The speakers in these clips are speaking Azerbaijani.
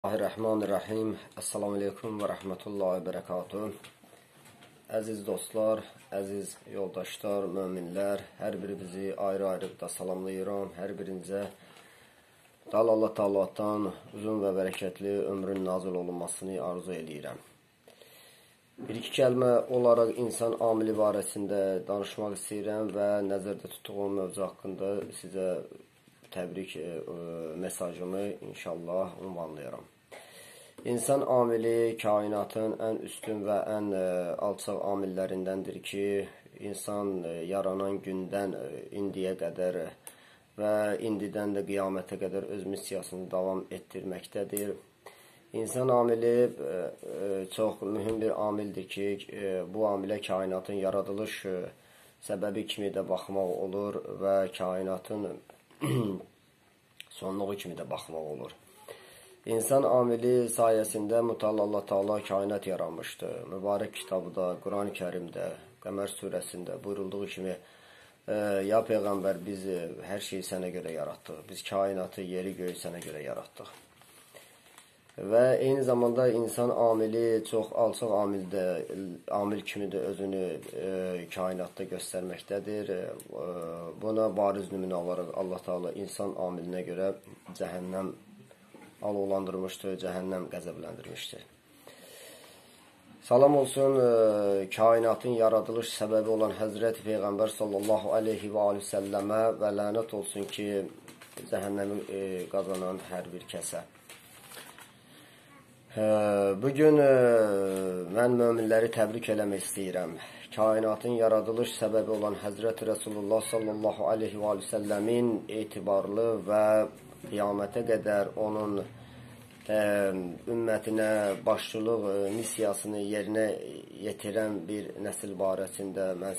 Bismillahirrahmanirrahim. Assalamu aleykum və rəhmətullahi və bərəkatuhu. Əziz dostlar, əziz yoldaşlar, möminlər, hər birinizi ayrı-ayrı da salamlayıram. Hər birinizə Allah Taala'dan uzun və bərəkətli ömrün nazil olunmasını arzu edirəm. Bir-iki kəlmə olaraq insan amili barəsində danışmaq istəyirəm və nəzərdə tutduğum mövzu haqqında sizə təbrik mesajımı inşallah ünvanlayıram. İnsan amili kainatın ən üstün və ən alçaq amillərindəndir ki, insan yaranan gündən indiyə qədər və indidən də qiyamətə qədər öz missiyasını davam etdirməkdədir. İnsan amili çox mühüm bir amildir ki, bu amilə kainatın yaradılış səbəbi kimi də baxmaq olur və kainatın sonluğu kimi də baxmaq olur. İnsan amili sayəsində Allah Taala kainat yaranmışdır. Mübarək kitabda, Quran-ı Kərimdə, Qəmər surəsində buyurulduğu kimi ya Peyğəmbər biz hər şeyi sənə görə yaratdıq. Biz kainatı, yeri, göyü sənə görə yaratdıq. Və eyni zamanda insan amili çox alçaq amil kimi də özünü kainatda göstərməkdədir. Buna bariz nümunə olaraq Allah Taala insan amilinə görə cəhənnəm alovlandırmışdır, cəhənnəm qəzəbləndirmişdir. Salam olsun kainatın yaradılış səbəbi olan Həzrəti Peyğəmbər sallallahu aleyhi və səlləmə və lənət olsun ki, cəhənnəmi qazanan hər bir kəsə. Bugün mən möminləri təbrik eləmək istəyirəm. Kainatın yaradılış səbəbi olan Həzrəti Rasulullah sallallahu aleyhi və səlləmin etibarlı və qiyamətə qədər onun ümmətinə başçılıq missiyasını yerinə yetirən bir nəsil barəsində mən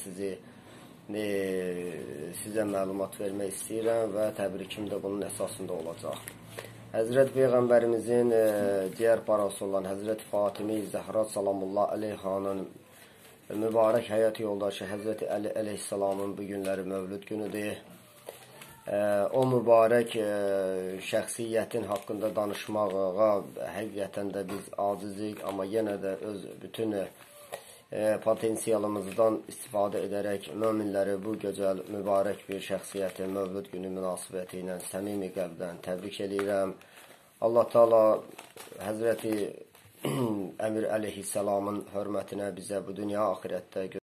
sizə məlumat vermək istəyirəm və təbrikim də bunun əsasında olacaq. Həzrət Peyğəmbərimizin digər parası olan Həzrəti Fatimi Zəhra salamullah aleyhanın mübarək həyat yoldaşı Həzrəti Əli əleyhissalamın bu günləri mövlud günüdür. O mübarək şəxsiyyətin haqqında danışmağa həqiqətən də biz acizik, amma yenə də öz bütün potensialımızdan istifadə edərək möminləri bu gözəl, mübarək bir şəxsiyyətin mövlud günü münasibəti ilə səmimi qəlbdən təbrik edirəm. Allah Taala Həzrəti Əmir əleyhissalamın hörmətinə bizə bu dünya axirətdə